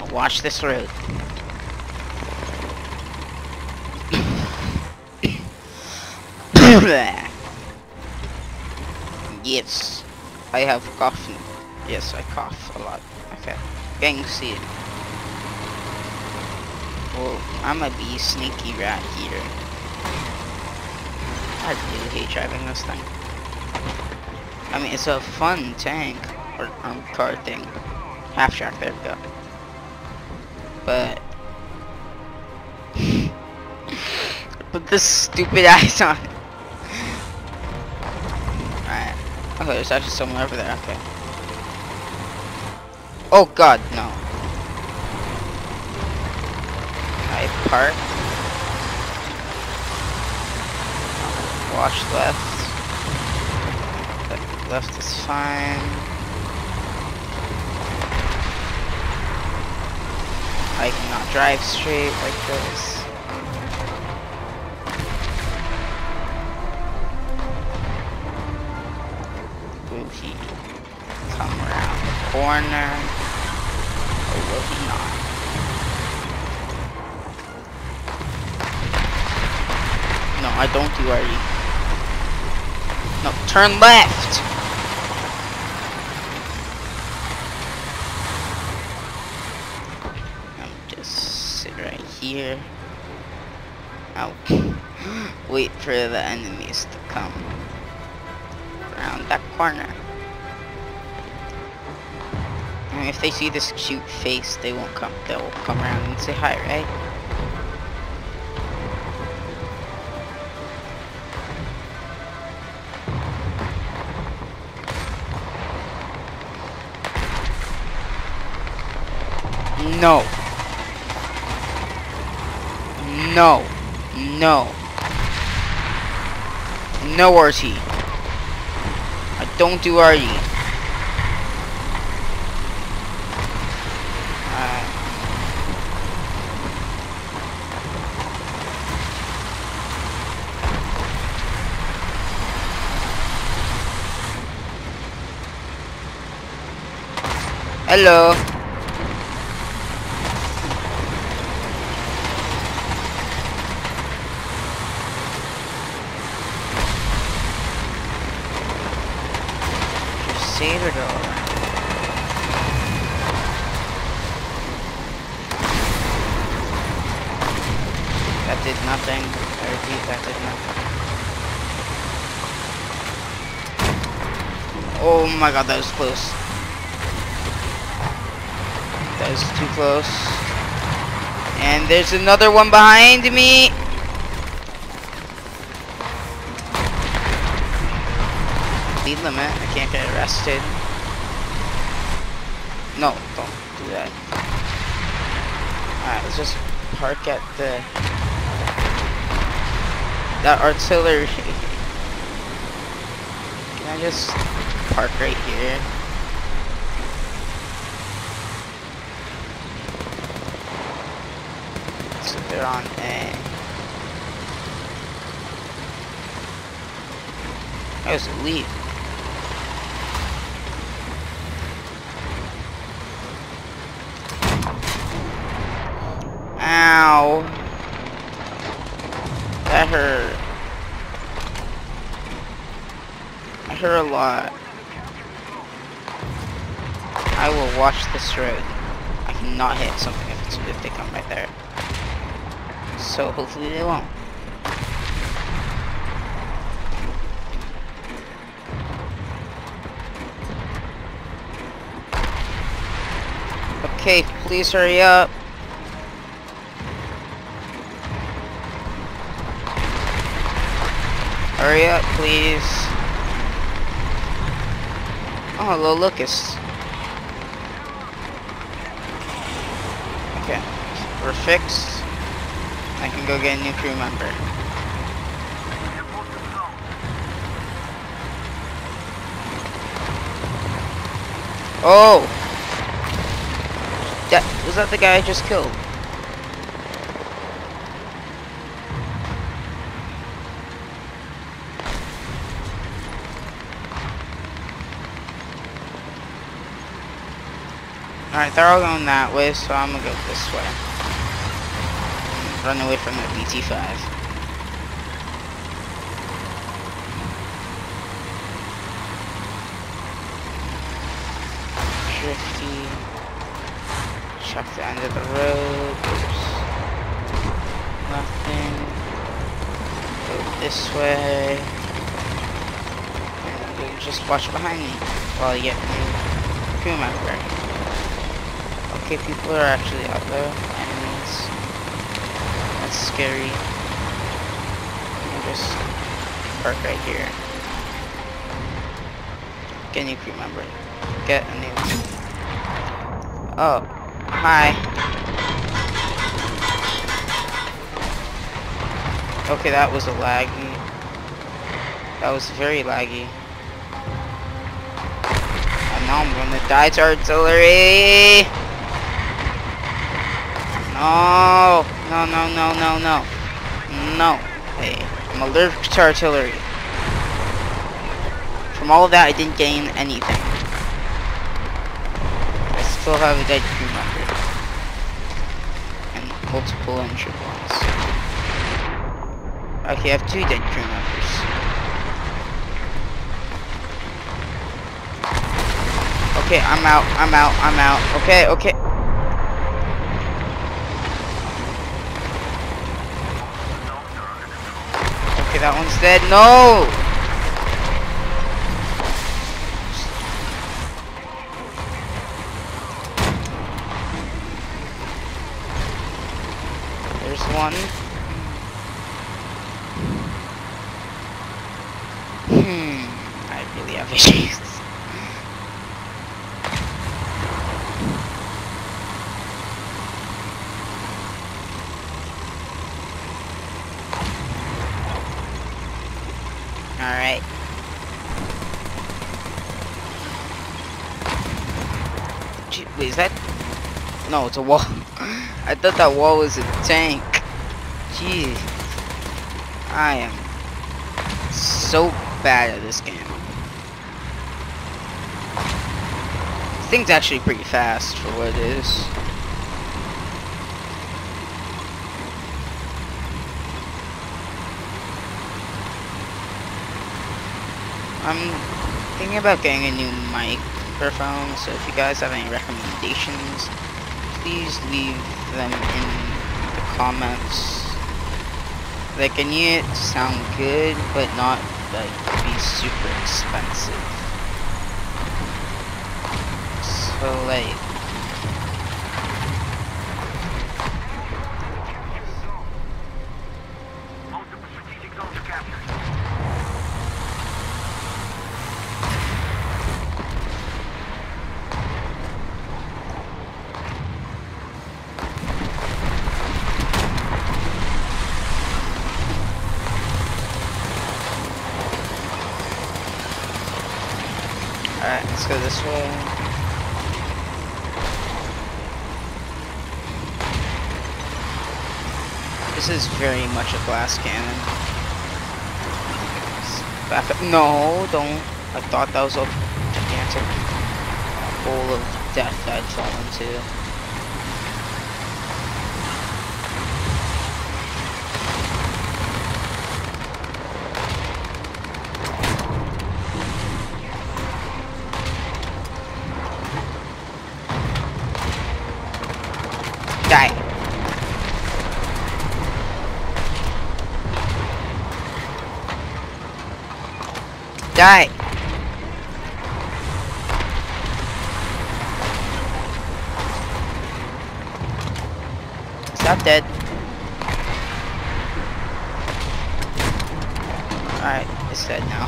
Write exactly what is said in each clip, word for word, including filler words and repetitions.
watch this road. Yes, I have cough. Yes, I cough a lot. Okay, getting seed. Well, I'm gonna be sneaky rat here. I really hate driving this thing. I mean, it's a fun tank or um, car thing. Half track, there we go. But put this stupid eyes on. Alright. Okay, there's actually someone over there. Okay. Oh god, no. I park. Watch left. Left is fine. I cannot drive straight like this. Will he come around the corner? Or will he not? No, I don't do R E. No, turn left! I'm just sit right here. I'll wait for the enemies to come around that corner. And if they see this cute face, they won't come. They'll come around and say hi, right? No. No. No. No R T. I don't do R E. Uh, hello. Save it all. That did nothing. I repeat, that did nothing. Oh my god, that was close. That was too close. And there's another one behind me. Speed limit. I can't get arrested. No, don't do that. Alright, let's just park at the that artillery. Can I just park right here? So they're on A. That was a lead. Ow. That hurt. That hurt a lot. I will watch this road. I cannot hit something if, it's, if they come right there. So hopefully they won't. Okay, please hurry up. Hurry up, please. Oh, hello, Lucas. Okay, we're fixed. I can go get a new crew member. Oh! That, was that the guy I just killed? Alright, they're all going that way, so I'm gonna go this way. Run away from the B T five. Drifty. Check the end of the road. There's nothing. Go this way. And just watch behind me while you get new crew member. Okay, people are actually out there. Enemies. That's scary. You just park right here. Get a new crew member. Get a new. Oh, hi. Okay, that was a laggy. That was very laggy. And now I'm gonna die to artillery. No, no, no, no, no, no, no. Hey, I'm allergic to artillery. From all of that, I didn't gain anything. I still have a dead crew member and multiple injured ones. Okay, I have two dead crew members. Okay, I'm out. I'm out. I'm out. Okay, okay. Okay, that one's dead. No! There's one. Hmm. I really have issues. Alright. Wait, is that? No, it's a wall. I thought that wall was a tank. Jeez. I am so bad at this game. This thing's actually pretty fast for what it is. I'm thinking about getting a new microphone, so if you guys have any recommendations, please leave them in the comments. Like, I need it to sound good, but not like be super expensive. So like, alright, let's go this way. This is very much a glass cannon. Back up. No, don't. I thought that was a gigantic hole of death I'd fall into. Die. Die. Stop dead. Alright, it's dead now.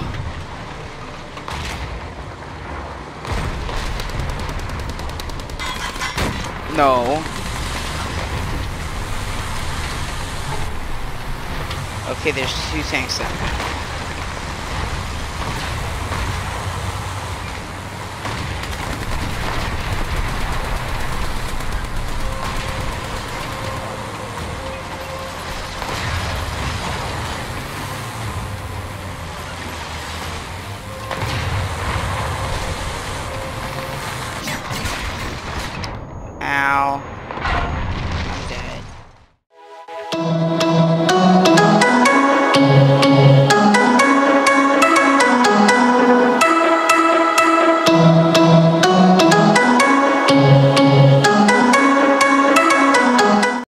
No. Okay, there's two tanks down there. now.